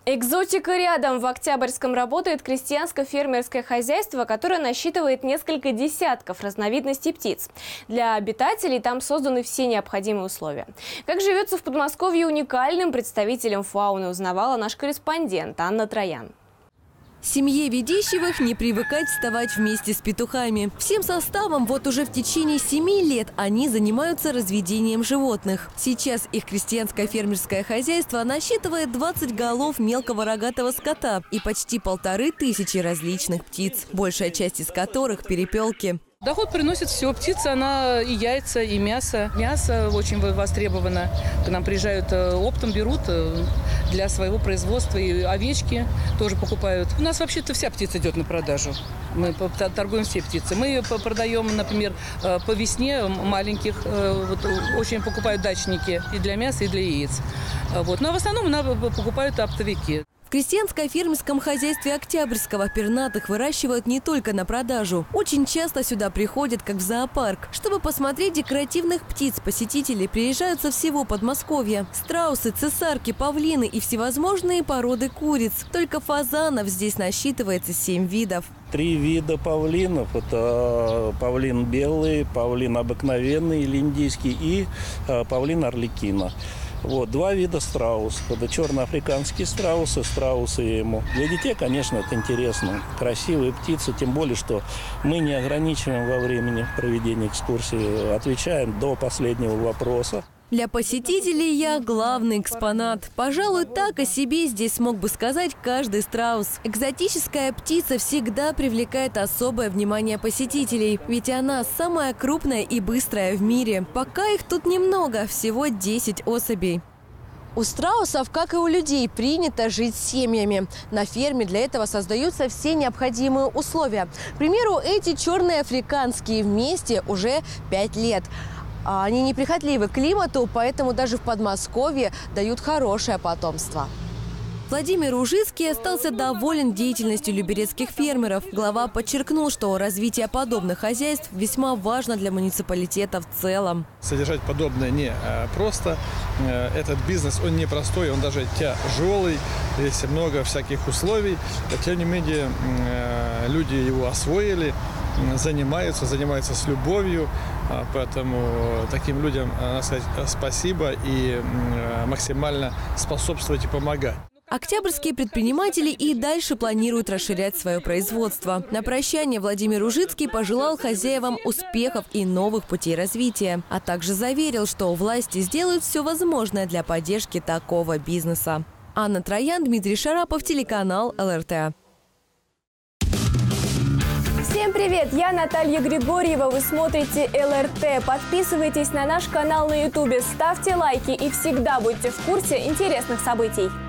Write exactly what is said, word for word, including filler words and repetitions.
Экзотика рядом. В Октябрьском работает крестьянско-фермерское хозяйство, которое насчитывает несколько десятков разновидностей птиц. Для обитателей там созданы все необходимые условия. Как живется в Подмосковье уникальным представителем фауны, узнавала наш корреспондент Анна Троян. Семье Ведищевых не привыкать вставать вместе с петухами. Всем составом вот уже в течение семи лет они занимаются разведением животных. Сейчас их крестьянско-фермерское хозяйство насчитывает двадцать голов мелкого рогатого скота и почти полторы тысячи различных птиц, большая часть из которых – перепелки. Доход приносит все. Птица, она и яйца, и мясо. Мясо очень востребовано. К нам приезжают оптом, берут для своего производства. И овечки тоже покупают. У нас вообще-то вся птица идет на продажу. Мы торгуем все птицы. Мы продаем, например, по весне маленьких. Вот, очень покупают дачники и для мяса, и для яиц. Вот. Но в основном покупают оптовики. В крестьянско-фермерском хозяйстве Октябрьского пернатых выращивают не только на продажу. Очень часто сюда приходят, как в зоопарк. Чтобы посмотреть декоративных птиц, посетители приезжают со всего Подмосковья. Страусы, цесарки, павлины и всевозможные породы куриц. Только фазанов здесь насчитывается семь видов. Три вида павлинов. Это павлин белый, павлин обыкновенный или индийский и павлин орликина. Вот, два вида страусов. Это черноафриканские страусы, страусы ему. Для детей, конечно, это интересно. Красивые птицы, тем более, что мы не ограничиваем во времени проведения экскурсии. Отвечаем до последнего вопроса. Для посетителей я главный экспонат. Пожалуй, так о себе здесь смог бы сказать каждый страус. Экзотическая птица всегда привлекает особое внимание посетителей, ведь она самая крупная и быстрая в мире. Пока их тут немного, всего десять особей. У страусов, как и у людей, принято жить семьями. На ферме для этого создаются все необходимые условия. К примеру, эти черные африканские вместе уже пять лет. Они неприхотливы к климату, поэтому даже в Подмосковье дают хорошее потомство. Владимир Ужицкий остался доволен деятельностью люберецких фермеров. Глава подчеркнул, что развитие подобных хозяйств весьма важно для муниципалитета в целом. Содержать подобное не просто. Этот бизнес, он непростой, он даже тяжелый. Есть много всяких условий. Тем не менее, люди его освоили, занимаются, занимаются с любовью. Поэтому таким людям, надо сказать, спасибо и максимально способствовать и помогать. Октябрьские предприниматели и дальше планируют расширять свое производство. На прощание Владимир Ужицкий пожелал хозяевам успехов и новых путей развития, а также заверил, что власти сделают все возможное для поддержки такого бизнеса. Анна Троян, Дмитрий Шарапов, телеканал эл эр тэ. Всем привет! Я Наталья Григорьева. Вы смотрите эл эр тэ. Подписывайтесь на наш канал на ютубе, ставьте лайки и всегда будьте в курсе интересных событий.